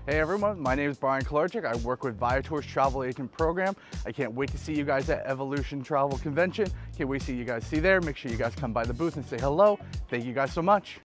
Hey everyone, my name is Brian Klarczyk. I work with Viator's travel agent program. I can't wait to see you guys at Evolution Travel Convention. Can't wait to see you guys there. Make sure you guys come by the booth and say hello. Thank you guys so much.